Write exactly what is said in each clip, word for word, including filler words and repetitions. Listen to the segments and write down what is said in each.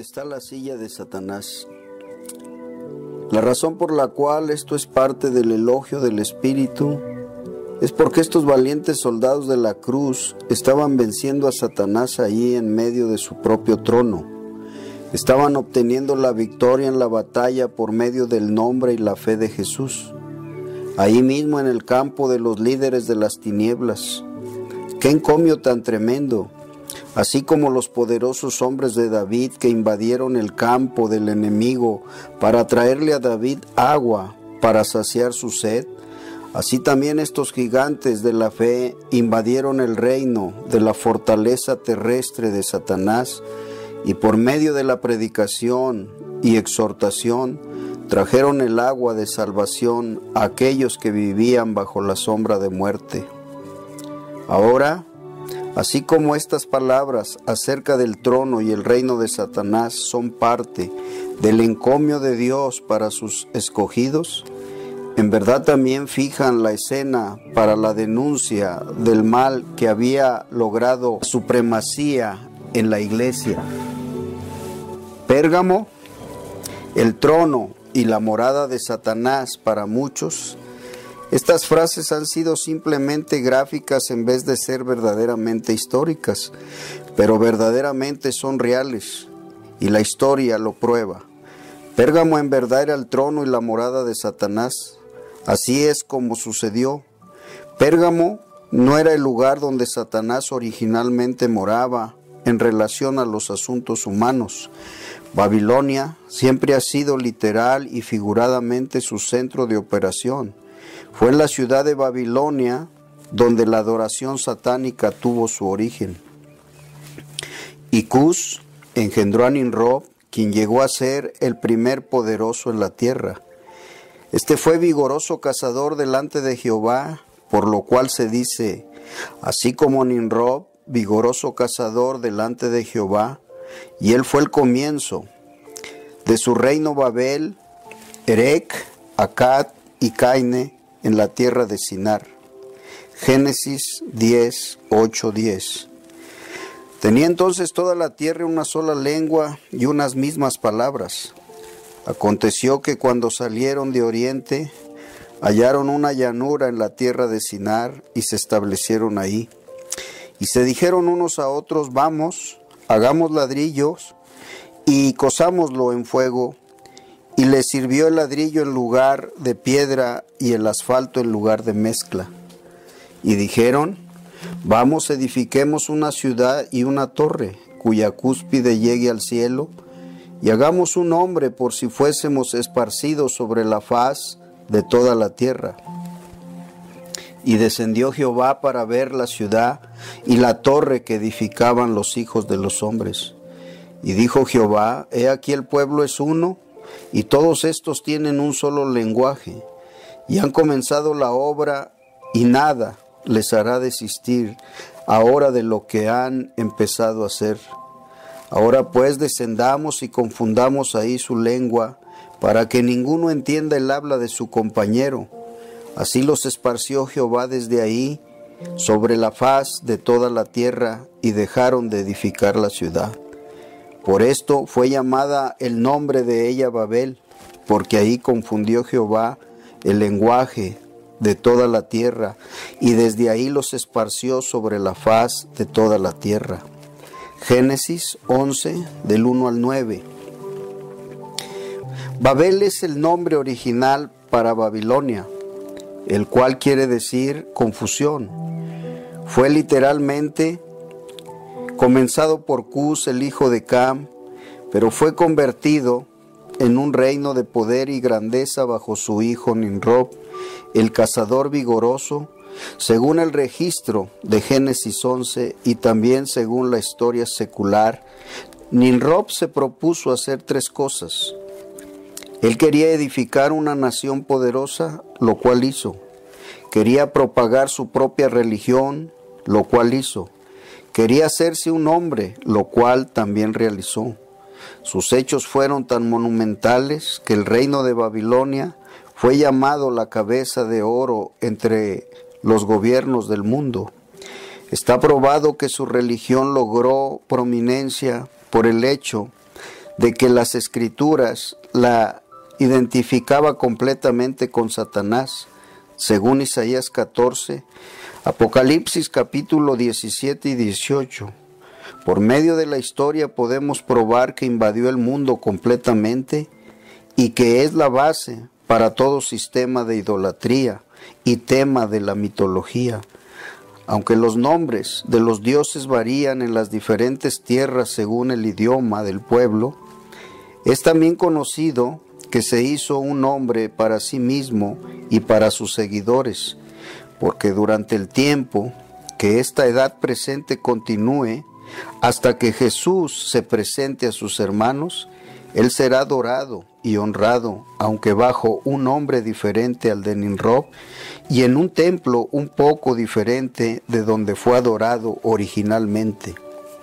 está la silla de Satanás. La razón por la cual esto es parte del elogio del Espíritu es porque estos valientes soldados de la cruz estaban venciendo a Satanás allí en medio de su propio trono. Estaban obteniendo la victoria en la batalla por medio del nombre y la fe de Jesús. Ahí mismo en el campo de los líderes de las tinieblas. ¡Qué encomio tan tremendo! Así como los poderosos hombres de David que invadieron el campo del enemigo para traerle a David agua para saciar su sed, así también estos gigantes de la fe invadieron el reino de la fortaleza terrestre de Satanás y por medio de la predicación y exhortación trajeron el agua de salvación a aquellos que vivían bajo la sombra de muerte. Ahora, así como estas palabras acerca del trono y el reino de Satanás son parte del encomio de Dios para sus escogidos, en verdad también fijan la escena para la denuncia del mal que había logrado supremacía en la iglesia. Pérgamo, el trono y la morada de Satanás para muchos. Estas frases han sido simplemente gráficas en vez de ser verdaderamente históricas, pero verdaderamente son reales, y la historia lo prueba. Pérgamo en verdad era el trono y la morada de Satanás. Así es como sucedió. Pérgamo no era el lugar donde Satanás originalmente moraba en relación a los asuntos humanos. Babilonia siempre ha sido literal y figuradamente su centro de operación. Fue en la ciudad de Babilonia donde la adoración satánica tuvo su origen. Y Cus engendró a Nimrod, quien llegó a ser el primer poderoso en la tierra. Este fue vigoroso cazador delante de Jehová, por lo cual se dice, así como Nimrod, vigoroso cazador delante de Jehová, y él fue el comienzo de su reino Babel, Erec, Accad y Caine, en la tierra de Sinar. Génesis diez, ocho, diez. Tenía entonces toda la tierra una sola lengua y unas mismas palabras. Aconteció que cuando salieron de oriente, hallaron una llanura en la tierra de Sinar y se establecieron ahí. Y se dijeron unos a otros, vamos, hagamos ladrillos y cozámoslo en fuego. Y les sirvió el ladrillo en lugar de piedra y el asfalto en lugar de mezcla. Y dijeron, vamos, edifiquemos una ciudad y una torre, cuya cúspide llegue al cielo, y hagamos un nombre por si fuésemos esparcidos sobre la faz de toda la tierra. Y descendió Jehová para ver la ciudad y la torre que edificaban los hijos de los hombres. Y dijo Jehová, he aquí el pueblo es uno, y todos estos tienen un solo lenguaje, y han comenzado la obra, y nada les hará desistir ahora de lo que han empezado a hacer. Ahora pues descendamos y confundamos ahí su lengua, para que ninguno entienda el habla de su compañero. Así los esparció Jehová desde ahí, sobre la faz de toda la tierra, y dejaron de edificar la ciudad. Por esto fue llamada el nombre de ella Babel, porque ahí confundió Jehová el lenguaje de toda la tierra, y desde ahí los esparció sobre la faz de toda la tierra. Génesis once, del uno al nueve. Babel es el nombre original para Babilonia, el cual quiere decir confusión. Fue literalmente comenzado por Cus, el hijo de Cam, pero fue convertido en un reino de poder y grandeza bajo su hijo Nimrod, el cazador vigoroso, según el registro de Génesis once y también según la historia secular. Nimrod se propuso hacer tres cosas. Él quería edificar una nación poderosa, lo cual hizo. Quería propagar su propia religión, lo cual hizo. Quería hacerse un hombre, lo cual también realizó. Sus hechos fueron tan monumentales que el reino de Babilonia fue llamado la cabeza de oro entre los gobiernos del mundo. Está probado que su religión logró prominencia por el hecho de que las Escrituras la identificaba completamente con Satanás, según Isaías catorce, Apocalipsis capítulo diecisiete y dieciocho. Por medio de la historia podemos probar que invadió el mundo completamente y que es la base para todo sistema de idolatría y tema de la mitología. Aunque los nombres de los dioses varían en las diferentes tierras según el idioma del pueblo, es también conocido que se hizo un nombre para sí mismo y para sus seguidores, porque durante el tiempo que esta edad presente continúe, hasta que Jesús se presente a sus hermanos, Él será adorado y honrado, aunque bajo un nombre diferente al de Nimrod y en un templo un poco diferente de donde fue adorado originalmente.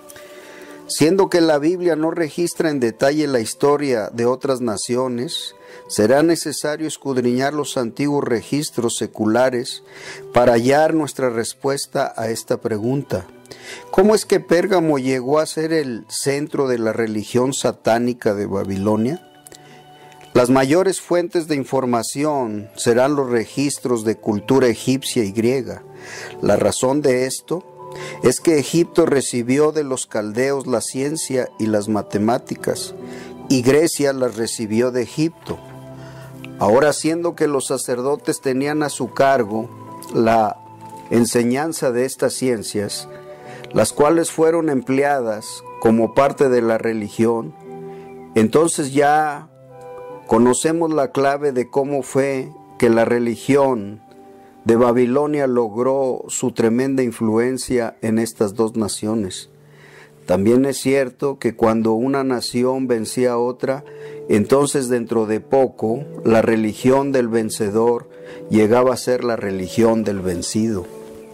Siendo que la Biblia no registra en detalle la historia de otras naciones, será necesario escudriñar los antiguos registros seculares para hallar nuestra respuesta a esta pregunta. ¿Cómo es que Pérgamo llegó a ser el centro de la religión satánica de Babilonia? Las mayores fuentes de información serán los registros de cultura egipcia y griega. La razón de esto es que Egipto recibió de los caldeos la ciencia y las matemáticas, y Grecia las recibió de Egipto. Ahora, siendo que los sacerdotes tenían a su cargo la enseñanza de estas ciencias, las cuales fueron empleadas como parte de la religión, entonces ya conocemos la clave de cómo fue que la religión de Babilonia logró su tremenda influencia en estas dos naciones. También es cierto que cuando una nación vencía a otra, entonces dentro de poco la religión del vencedor llegaba a ser la religión del vencido.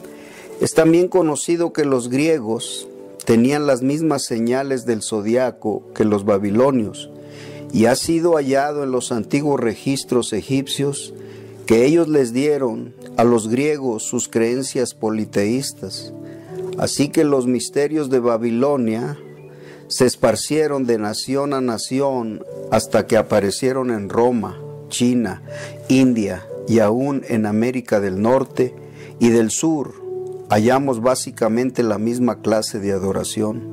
Es también conocido que los griegos tenían las mismas señales del zodiaco que los babilonios, y ha sido hallado en los antiguos registros egipcios que ellos les dieron a los griegos sus creencias politeístas. Así que los misterios de Babilonia se esparcieron de nación a nación hasta que aparecieron en Roma, China, India y aún en América del Norte y del Sur. Hallamos básicamente la misma clase de adoración.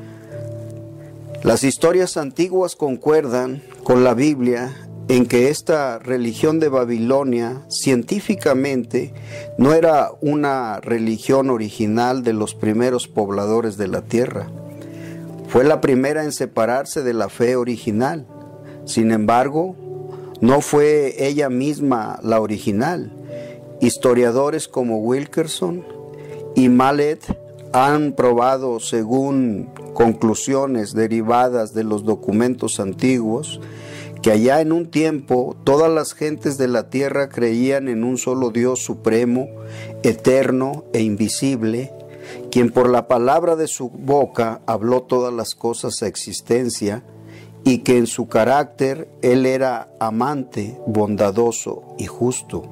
Las historias antiguas concuerdan con la Biblia en que esta religión de Babilonia científicamente no era una religión original de los primeros pobladores de la tierra. Fue la primera en separarse de la fe original. Sin embargo, no fue ella misma la original. Historiadores como Wilkerson y Mallet han probado, según conclusiones derivadas de los documentos antiguos, que allá en un tiempo todas las gentes de la tierra creían en un solo Dios supremo, eterno e invisible, quien por la palabra de su boca habló todas las cosas a existencia, y que en su carácter Él era amante, bondadoso y justo.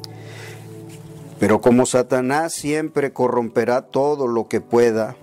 Pero como Satanás siempre corromperá todo lo que pueda,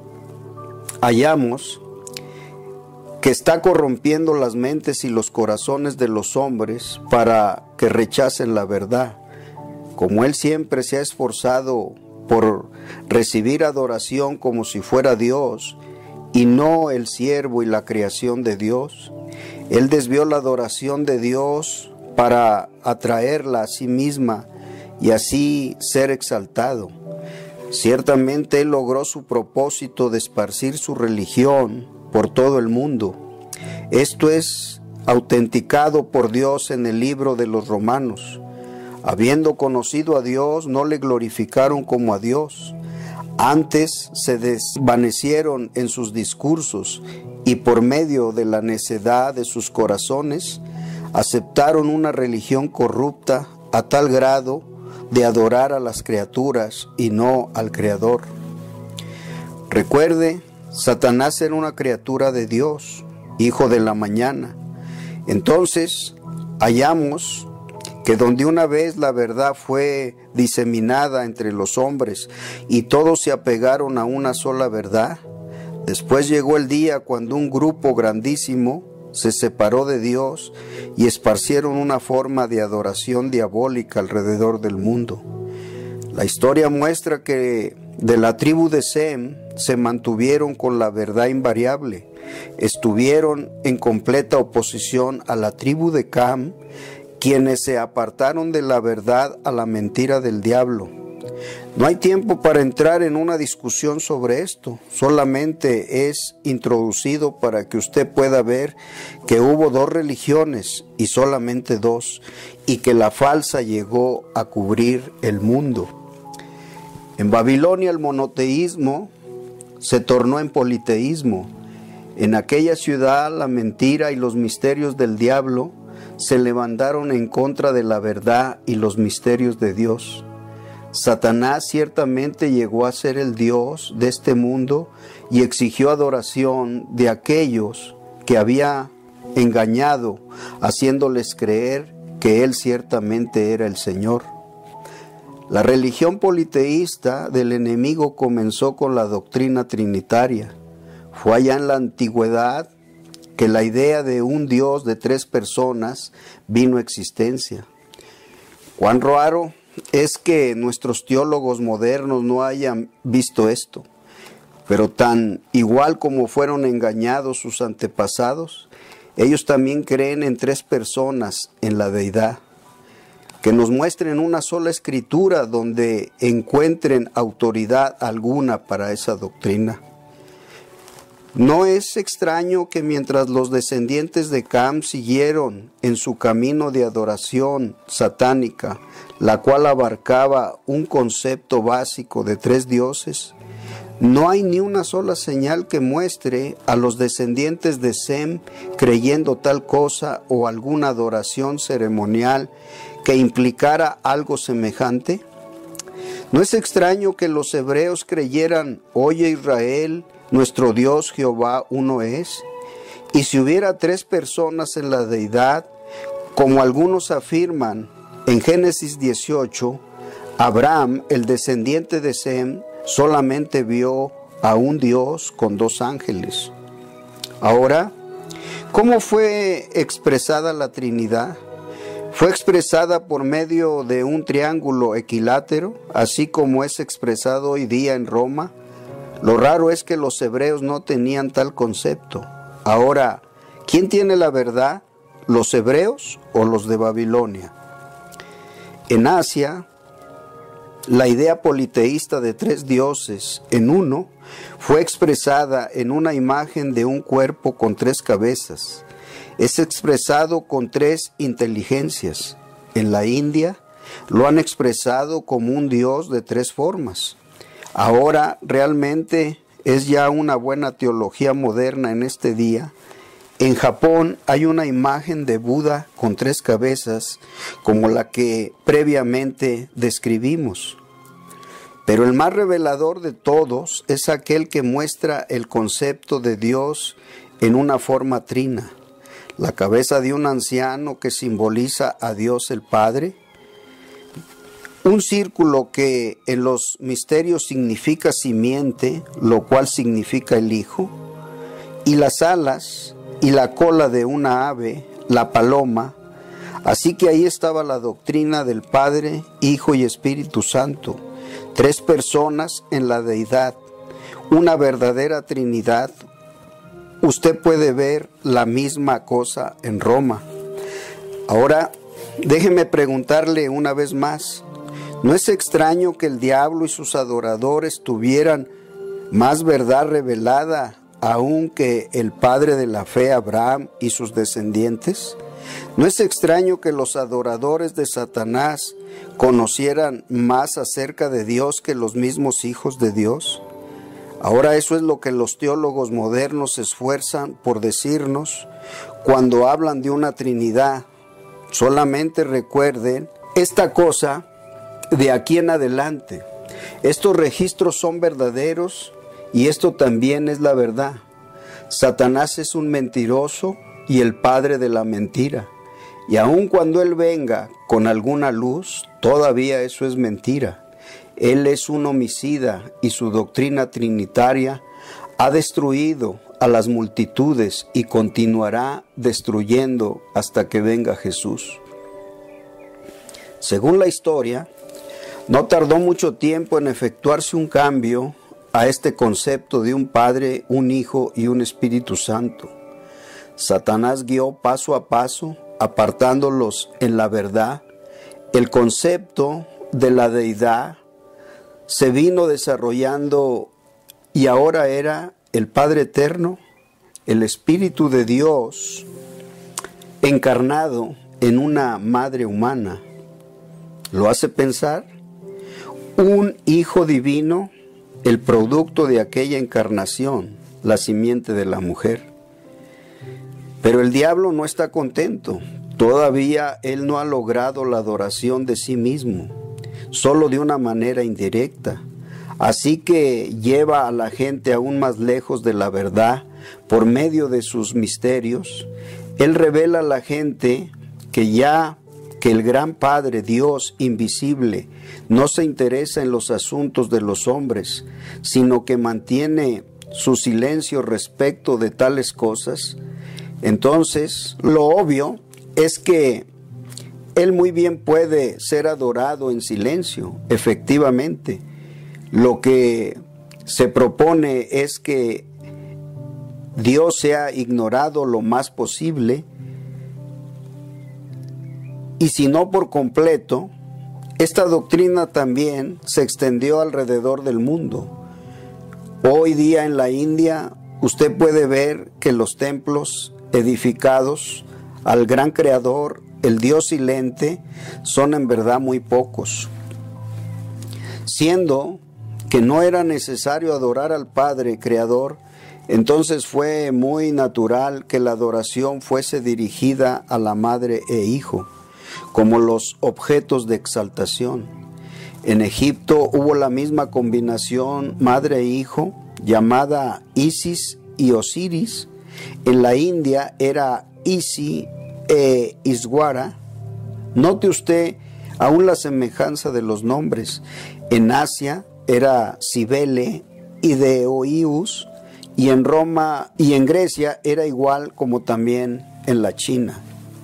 hallamos que está corrompiendo las mentes y los corazones de los hombres para que rechacen la verdad. Como Él siempre se ha esforzado por recibir adoración como si fuera Dios y no el siervo y la creación de Dios, Él desvió la adoración de Dios para atraerla a sí misma y así ser exaltado. Ciertamente Él logró su propósito de esparcir su religión por todo el mundo. Esto es autenticado por Dios en el libro de los Romanos. Habiendo conocido a Dios, no le glorificaron como a Dios. Antes se desvanecieron en sus discursos y por medio de la necedad de sus corazones aceptaron una religión corrupta a tal grado de adorar a las criaturas y no al Creador. Recuerde, Satanás era una criatura de Dios, hijo de la mañana. Entonces, hallamos que donde una vez la verdad fue diseminada entre los hombres y todos se apegaron a una sola verdad, Después llegó el día cuando un grupo grandísimo se separó de Dios y esparcieron una forma de adoración diabólica alrededor del mundo. La historia muestra que de la tribu de Sem se mantuvieron con la verdad invariable, estuvieron en completa oposición a la tribu de Cam, quienes se apartaron de la verdad a la mentira del diablo. No hay tiempo para entrar en una discusión sobre esto, solamente es introducido para que usted pueda ver que hubo dos religiones y solamente dos, y que la falsa llegó a cubrir el mundo. En Babilonia el monoteísmo se tornó en politeísmo. En aquella ciudad la mentira y los misterios del diablo se levantaron en contra de la verdad y los misterios de Dios. Satanás ciertamente llegó a ser el Dios de este mundo y exigió adoración de aquellos que había engañado, haciéndoles creer que Él ciertamente era el Señor. La religión politeísta del enemigo comenzó con la doctrina trinitaria. Fue allá en la antigüedad que la idea de un Dios de tres personas vino a existencia. Cuán raro es que nuestros teólogos modernos no hayan visto esto, pero tan igual como fueron engañados sus antepasados, ellos también creen en tres personas en la deidad. Que nos muestren una sola escritura donde encuentren autoridad alguna para esa doctrina. No es extraño que mientras los descendientes de Cam siguieron en su camino de adoración satánica, la cual abarcaba un concepto básico de tres dioses, no hay ni una sola señal que muestre a los descendientes de Sem creyendo tal cosa o alguna adoración ceremonial que implicara algo semejante. No es extraño que los hebreos creyeran: oye Israel, nuestro Dios Jehová uno es. Y si hubiera tres personas en la deidad, como algunos afirman, en Génesis dieciocho, Abraham, el descendiente de Sem, solamente vio a un Dios con dos ángeles. Ahora, ¿cómo fue expresada la Trinidad? Fue expresada por medio de un triángulo equilátero, así como es expresado hoy día en Roma. Lo raro es que los hebreos no tenían tal concepto. Ahora, ¿quién tiene la verdad? ¿Los hebreos o los de Babilonia? En Asia, la idea politeísta de tres dioses en uno fue expresada en una imagen de un cuerpo con tres cabezas. Es expresado con tres inteligencias. En la India lo han expresado como un dios de tres formas. Ahora realmente es ya una buena teología moderna en este día. En Japón hay una imagen de Buda con tres cabezas, como la que previamente describimos. Pero el más revelador de todos es aquel que muestra el concepto de Dios en una forma trina. La cabeza de un anciano que simboliza a Dios el Padre, un círculo que en los misterios significa simiente, lo cual significa el Hijo, y las alas y la cola de una ave, la paloma. Así que ahí estaba la doctrina del Padre, Hijo y Espíritu Santo, tres personas en la deidad, una verdadera Trinidad. Usted puede ver la misma cosa en Roma. Ahora, déjeme preguntarle una vez más, ¿no es extraño que el diablo y sus adoradores tuvieran más verdad revelada aún que el padre de la fe, Abraham, y sus descendientes? ¿No es extraño que los adoradores de Satanás conocieran más acerca de Dios que los mismos hijos de Dios? Ahora eso es lo que los teólogos modernos se esfuerzan por decirnos cuando hablan de una Trinidad. Solamente recuerden esta cosa de aquí en adelante. Estos registros son verdaderos y esto también es la verdad. Satanás es un mentiroso y el padre de la mentira. Y aun cuando él venga con alguna luz, todavía eso es mentira. Él es un homicida y su doctrina trinitaria Ha destruido a las multitudes y continuará destruyendo hasta que venga Jesús. Según la historia, no tardó mucho tiempo en efectuarse un cambio a este concepto de un Padre, un Hijo y un Espíritu Santo. Satanás guió paso a paso, apartándolos en la verdad. El concepto de la deidad se vino desarrollando y ahora era el Padre Eterno, el Espíritu de Dios, encarnado en una madre humana. ¿Lo hace pensar? Un Hijo divino, el producto de aquella encarnación, la simiente de la mujer. Pero el diablo no está contento. Todavía él no ha logrado la adoración de sí mismo, solo de una manera indirecta. Así que lleva a la gente aún más lejos de la verdad por medio de sus misterios. Él revela a la gente que ya que el gran Padre, Dios invisible, no se interesa en los asuntos de los hombres, sino que mantiene su silencio respecto de tales cosas. Entonces, lo obvio es que Él muy bien puede ser adorado en silencio, efectivamente. Lo que se propone es que Dios sea ignorado lo más posible, y si no por completo. Esta doctrina también se extendió alrededor del mundo. Hoy día en la India usted puede ver que los templos edificados al gran Creador, el Dios silente, son en verdad muy pocos. Siendo que no era necesario adorar al Padre Creador, entonces fue muy natural que la adoración fuese dirigida a la Madre e Hijo, como los objetos de exaltación. En Egipto hubo la misma combinación Madre e Hijo, llamada Isis y Osiris. En la India era Isi e Iswara. Note usted aún la semejanza de los nombres. En Asia era Cibele y Deoius, y en Roma y en Grecia era igual como también en la China.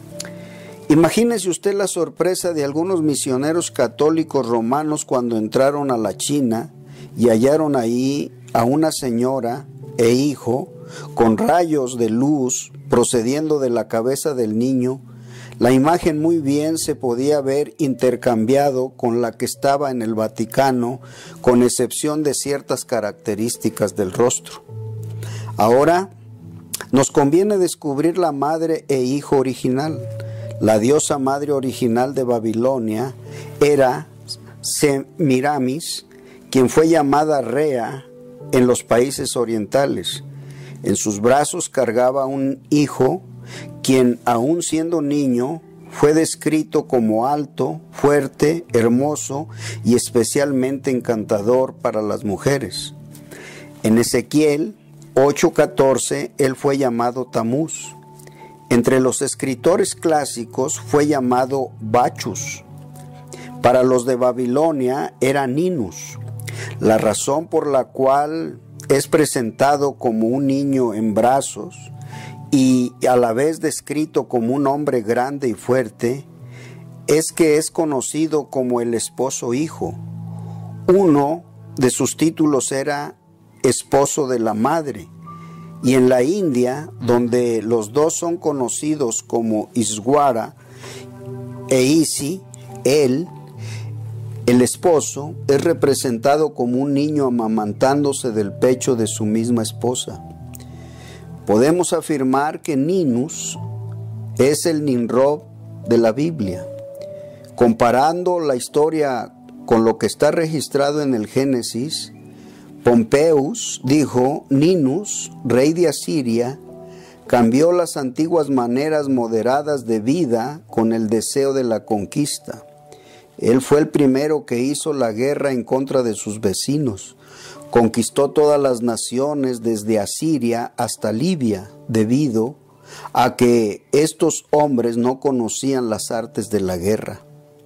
Imagínese usted la sorpresa de algunos misioneros católicos romanos cuando entraron a la China y hallaron ahí a una señora e hijo con rayos de luz procediendo de la cabeza del niño. La imagen muy bien se podía ver intercambiado con la que estaba en el Vaticano, con excepción de ciertas características del rostro. Ahora nos conviene descubrir la madre e hijo original. La diosa madre original de Babilonia era Semiramis, quien fue llamada Rea en los países orientales. En sus brazos cargaba un hijo, quien aún siendo niño fue descrito como alto, fuerte, hermoso y especialmente encantador para las mujeres. En Ezequiel ocho catorce él fue llamado Tamuz. Entre los escritores clásicos fue llamado Bacchus. Para los de Babilonia era Ninus. La razón por la cual es presentado como un niño en brazos y a la vez descrito como un hombre grande y fuerte es que es conocido como el esposo hijo. Uno de sus títulos era esposo de la madre. Y en la India, donde los dos son conocidos como Iswara e Isi, él, el esposo, es representado como un niño amamantándose del pecho de su misma esposa. Podemos afirmar que Ninus es el Nimrod de la Biblia. Comparando la historia con lo que está registrado en el Génesis, Pompeus dijo: Ninus, rey de Asiria, cambió las antiguas maneras moderadas de vida con el deseo de la conquista. Él fue el primero que hizo la guerra en contra de sus vecinos. Conquistó todas las naciones desde Asiria hasta Libia, debido a que estos hombres no conocían las artes de la guerra.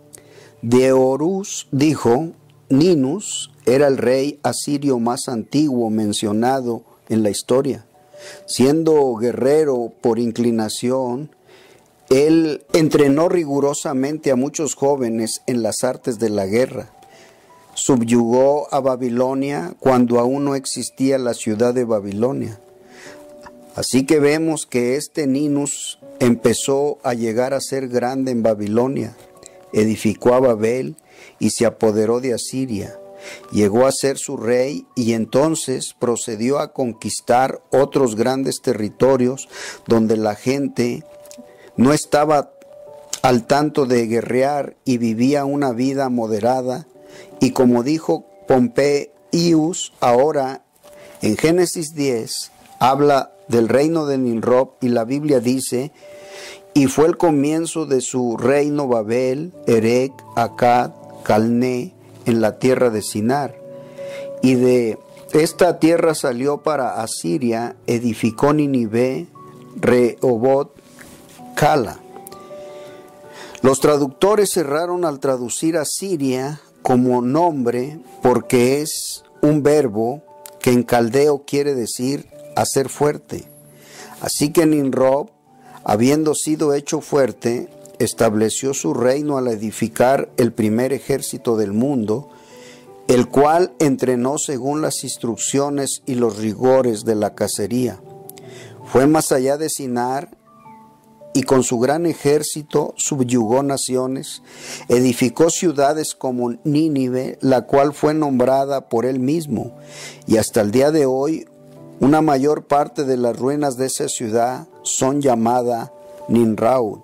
Diodorus dijo: Ninus era el rey asirio más antiguo mencionado en la historia. Siendo guerrero por inclinación, él entrenó rigurosamente a muchos jóvenes en las artes de la guerra. Subyugó a Babilonia cuando aún no existía la ciudad de Babilonia. Así que vemos que este Ninus empezó a llegar a ser grande en Babilonia, edificó a Babel y se apoderó de Asiria. Llegó a ser su rey y entonces procedió a conquistar otros grandes territorios donde la gente no estaba al tanto de guerrear y vivía una vida moderada. Y como dijo Pompeius, ahora en Génesis diez habla del reino de Nimrod y la Biblia dice: y fue el comienzo de su reino Babel, Erec, Accad, Calné, en la tierra de Sinar. Y de esta tierra salió para Asiria, edificó Nínive, Rehoboth, Cala. Los traductores erraron al traducir Asiria como nombre porque es un verbo que en caldeo quiere decir hacer fuerte. Así que Nimrod, habiendo sido hecho fuerte, estableció su reino al edificar el primer ejército del mundo, el cual entrenó según las instrucciones y los rigores de la cacería. Fue más allá de Sinar y con su gran ejército subyugó naciones, edificó ciudades como Nínive, la cual fue nombrada por él mismo, y hasta el día de hoy una mayor parte de las ruinas de esa ciudad son llamadas Nimrud.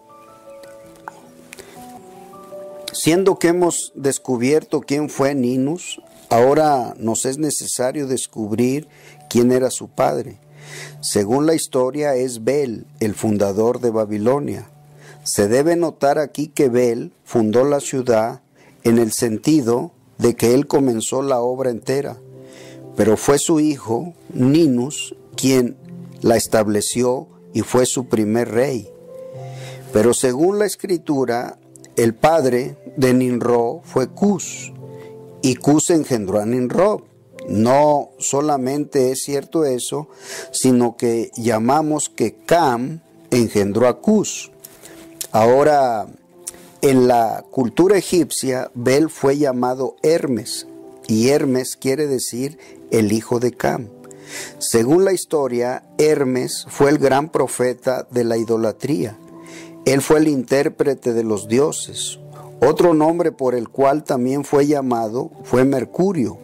Siendo que hemos descubierto quién fue Ninus, ahora nos es necesario descubrir quién era su padre. Según la historia, es Bel, el fundador de Babilonia. Se debe notar aquí que Bel fundó la ciudad en el sentido de que él comenzó la obra entera, pero fue su hijo, Ninus, quien la estableció y fue su primer rey. Pero según la escritura, el padre de Nimrod fue Cus, y Cus engendró a Nimrod. No solamente es cierto eso, sino que llamamos que Cam engendró a Cus. Ahora, en la cultura egipcia, Bel fue llamado Hermes, y Hermes quiere decir el hijo de Cam. Según la historia, Hermes fue el gran profeta de la idolatría. Él fue el intérprete de los dioses. Otro nombre por el cual también fue llamado fue Mercurio.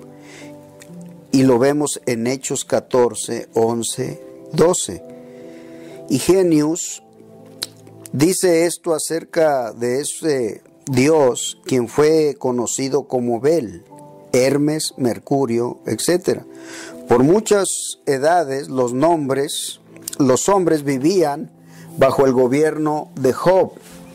Y lo vemos en Hechos catorce, once, doce. Higenius dice esto acerca de ese dios, quien fue conocido como Bel, Hermes, Mercurio, etcétera. Por muchas edades los nombres, los hombres vivían bajo el gobierno de Job,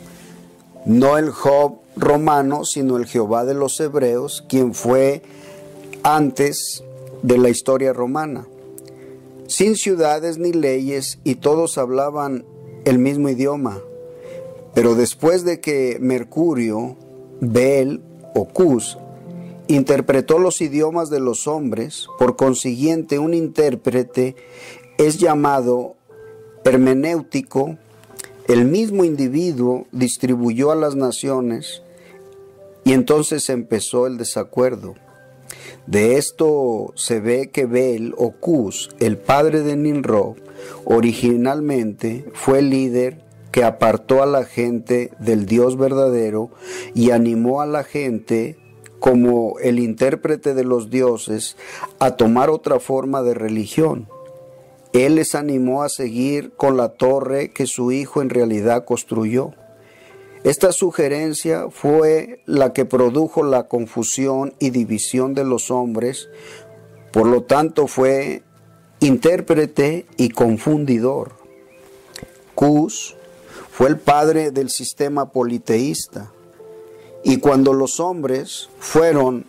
no el Job romano, sino el Jehová de los hebreos, quien fue antes de la historia romana, sin ciudades ni leyes, y todos hablaban el mismo idioma. Pero después de que Mercurio, Bel o Cus, interpretó los idiomas de los hombres, por consiguiente un intérprete es llamado hermenéutico. El mismo individuo distribuyó a las naciones y entonces empezó el desacuerdo. De esto se ve que Bel o Cus, el padre de Nimrod, originalmente fue el líder que apartó a la gente del Dios verdadero y animó a la gente, como el intérprete de los dioses, a tomar otra forma de religión. Él les animó a seguir con la torre que su hijo en realidad construyó. Esta sugerencia fue la que produjo la confusión y división de los hombres, por lo tanto fue intérprete y confundidor. Cus fue el padre del sistema politeísta, y cuando los hombres fueron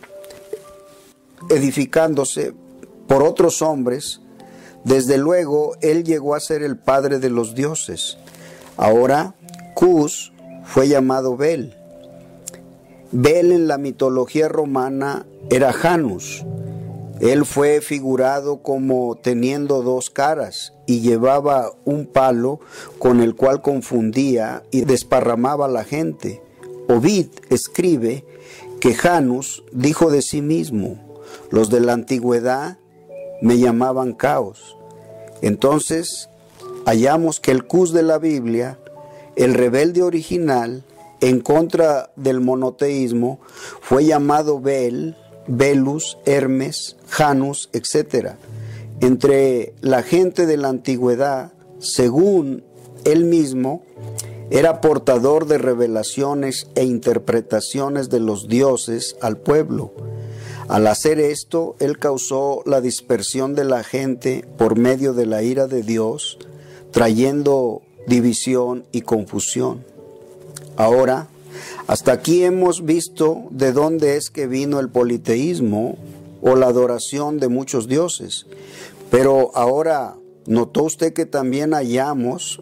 edificándose por otros hombres, desde luego él llegó a ser el padre de los dioses. Ahora Cus fue llamado Bel. Bel en la mitología romana era Janus, Él fue figurado como teniendo dos caras y llevaba un palo con el cual confundía y desparramaba a la gente. Ovid escribe que Janus dijo de sí mismo: los de la antigüedad me llamaban caos. Entonces hallamos que el Cus de la Biblia, el rebelde original en contra del monoteísmo, fue llamado Bel, Belus, Hermes, Janus, etcétera. Entre la gente de la antigüedad, según él mismo, era portador de revelaciones e interpretaciones de los dioses al pueblo. Al hacer esto, él causó la dispersión de la gente por medio de la ira de Dios, trayendo división y confusión. Ahora, hasta aquí hemos visto de dónde es que vino el politeísmo o la adoración de muchos dioses. Pero ahora, ¿notó usted que también hallamos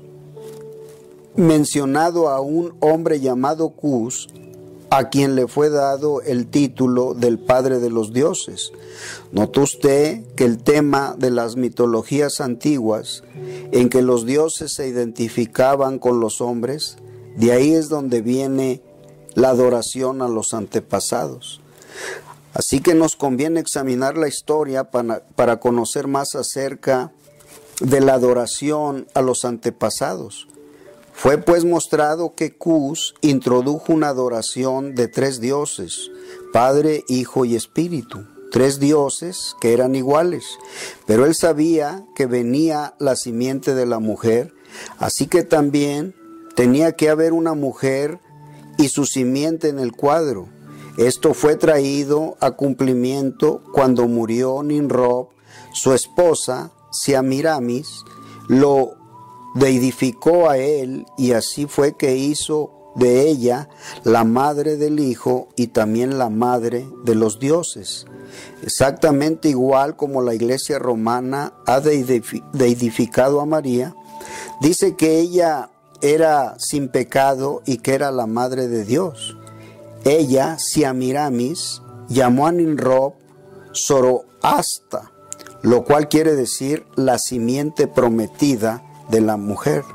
mencionado a un hombre llamado Cus, a quien le fue dado el título del padre de los dioses? ¿Notó usted que el tema de las mitologías antiguas, en que los dioses se identificaban con los hombres, de ahí es donde viene la adoración a los antepasados? Así que nos conviene examinar la historia para, para conocer más acerca de la adoración a los antepasados. Fue pues mostrado que Cus introdujo una adoración de tres dioses, Padre, Hijo y Espíritu, tres dioses que eran iguales, pero él sabía que venía la simiente de la mujer, así que también tenía que haber una mujer y su simiente en el cuadro. Esto fue traído a cumplimiento cuando murió Nimrod, su esposa, Semiramis, lo deidificó a él, y así fue que hizo de ella la madre del Hijo y también la madre de los dioses. Exactamente igual como la Iglesia romana ha deidificado a María, dice que ella era sin pecado y que era la madre de Dios. Ella, Semiramis, llamó a Nimrod Zoroasta, lo cual quiere decir la simiente prometida de la mujer.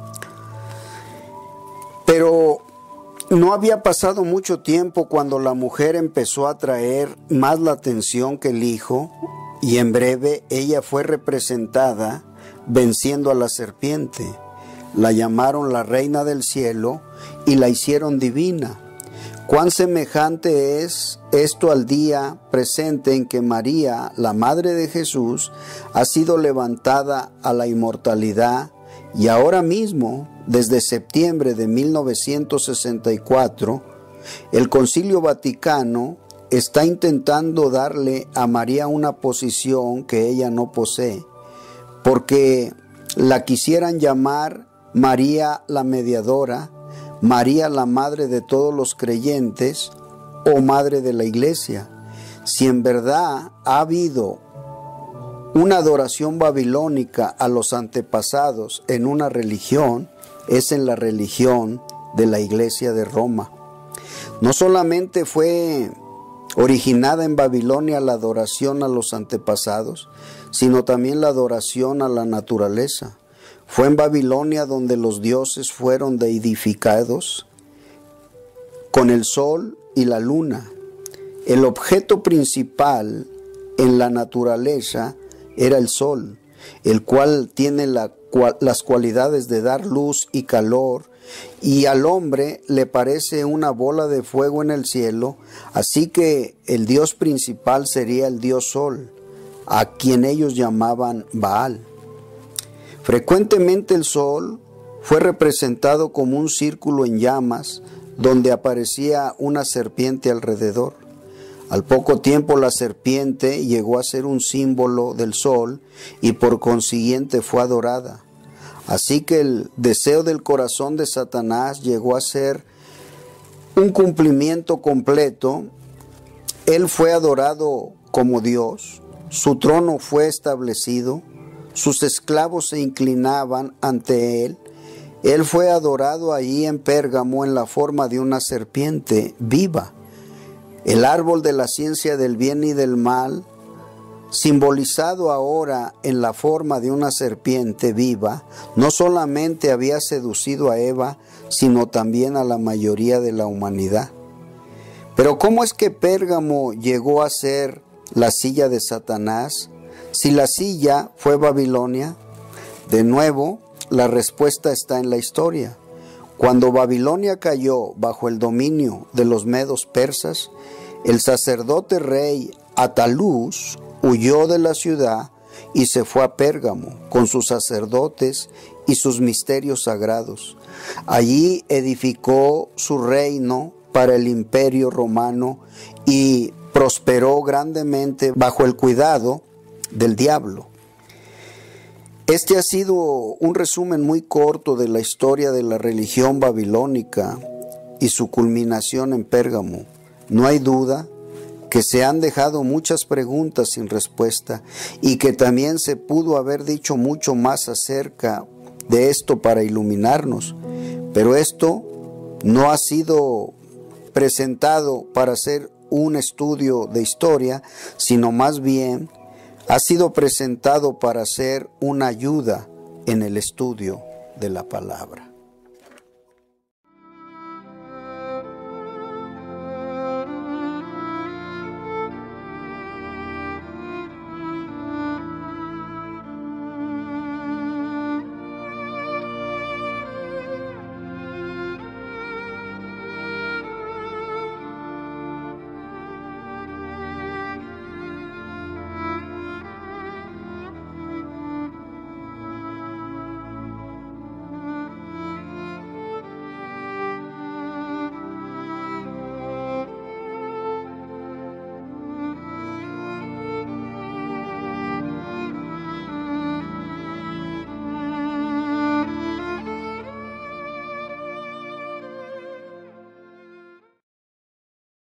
Pero no había pasado mucho tiempo cuando la mujer empezó a atraer más la atención que el hijo, y en breve ella fue representada venciendo a la serpiente. La llamaron la reina del cielo y la hicieron divina. Cuán semejante es esto al día presente en que María, la madre de Jesús, ha sido levantada a la inmortalidad, y ahora mismo, desde septiembre de mil novecientos sesenta y cuatro, el Concilio Vaticano está intentando darle a María una posición que ella no posee, porque la quisieran llamar María la Mediadora, María la Madre de todos los creyentes o Madre de la Iglesia. Si en verdad ha habido una adoración babilónica a los antepasados en una religión, es en la religión de la Iglesia de Roma. No solamente fue originada en Babilonia la adoración a los antepasados, sino también la adoración a la naturaleza. Fue en Babilonia donde los dioses fueron deidificados con el sol y la luna. El objeto principal en la naturaleza era el sol, el cual tiene la, cual, las cualidades de dar luz y calor, y al hombre le parece una bola de fuego en el cielo, así que el dios principal sería el dios sol, a quien ellos llamaban Baal. Frecuentemente el sol fue representado como un círculo en llamas donde aparecía una serpiente alrededor. Al poco tiempo la serpiente llegó a ser un símbolo del sol y por consiguiente fue adorada. Así que el deseo del corazón de Satanás llegó a ser un cumplimiento completo. Él fue adorado como Dios, su trono fue establecido, sus esclavos se inclinaban ante él. Él fue adorado allí en Pérgamo en la forma de una serpiente viva. El árbol de la ciencia del bien y del mal simbolizado ahora en la forma de una serpiente viva, no solamente había seducido a Eva, sino también a la mayoría de la humanidad. Pero ¿cómo es que Pérgamo llegó a ser la silla de Satanás? Si la silla fue Babilonia, de nuevo, la respuesta está en la historia. Cuando Babilonia cayó bajo el dominio de los medos persas, el sacerdote rey Atalús huyó de la ciudad y se fue a Pérgamo con sus sacerdotes y sus misterios sagrados. Allí edificó su reino para el imperio romano y prosperó grandemente bajo el cuidado del diablo. Este ha sido un resumen muy corto de la historia de la religión babilónica y su culminación en Pérgamo. No hay duda que se han dejado muchas preguntas sin respuesta y que también se pudo haber dicho mucho más acerca de esto para iluminarnos, pero esto no ha sido presentado para hacer un estudio de historia, sino más bien ha sido presentado para ser una ayuda en el estudio de la palabra.